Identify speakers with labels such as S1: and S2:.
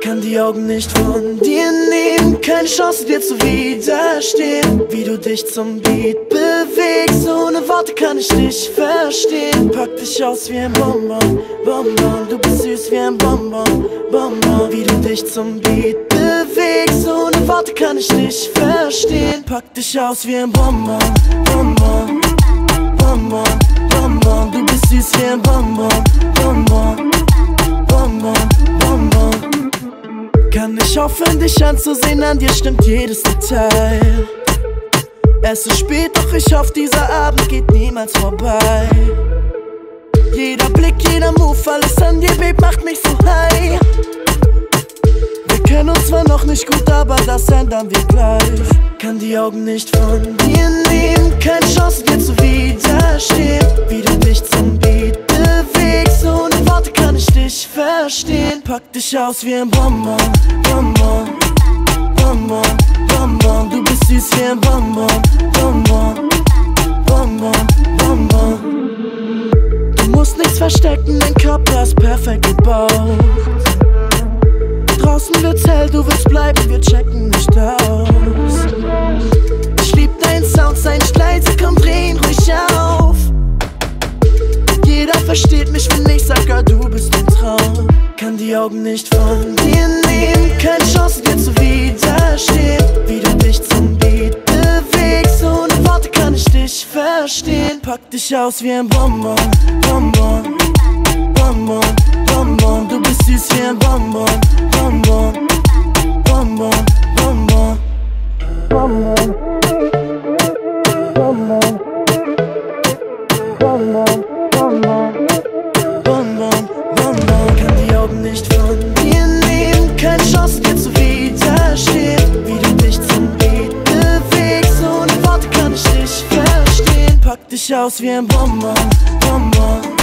S1: Kann die Augen nicht von dir nehmen, keine Chance dir zu widerstehen. Wie du dich zum Beat bewegst, ohne Worte kann ich dich verstehen. Pack dich aus wie ein Bonbon, Bonbon, du bist süß wie ein Bonbon, Bonbon. Wie du dich zum Beat bewegst, ohne Worte kann ich dich verstehen. Pack dich aus wie ein Bonbon, Bonbon, Bonbon, Bonbon. Du bist süß wie ein Bonbon, Bonbon, Bonbon, Bonbon. Kann nicht aufhören, dich anzusehen, an dir stimmt jedes Detail. Es ist spät, doch ich hoffe, dieser Abend geht niemals vorbei. Jeder Blick, jeder Move, alles an dir, Babe, macht mich so high. Wir kennen uns zwar noch nicht gut, aber das ändern wir gleich. Kann die Augen nicht von dir nehmen, keine Chance dir zu widerstehen. Wie du dich zum Beat bewegst, ohne Worte kann ich dich verstehen. Pack dich aus wie ein Bonbon, Bonbon, Bonbon, Bonbon. Du bist süß wie ein Bonbon, Bonbon, Bonbon, Bonbon. Du musst nichts verstecken, dein Körper ist perfekt gebaut. Draußen wird's hell, du willst bleiben, wir checken nicht aus. Ich lieb deinen Sound, sei nicht leise, komm, dreh ihn ruhig auf. Jeder versteht mich, wenn ich sag, Girl, du bist ein Traum. Kann die Augen nicht von dir nehmen, keine Chance dir zu widerstehen. Wie du dich zum Beat bewegst, ohne Worte kann ich dich verstehen. Pack dich aus wie ein Bonbon, Bonbon, Bonbon, Bonbon. Du bist süß wie ein Bonbon, Bonbon, Bonbon, Bonbon, Bonbon, Bonbon, Bonbon, Bonbon, Bonbon, Bonbon. Kann die Augen nicht von dir nehmen, keine Chance dir zu widerstehen. Wie du dich zum Beat bewegst, ohne Worte kann ich dich verstehen. Pack dich aus wie ein Bonbon, Bonbon.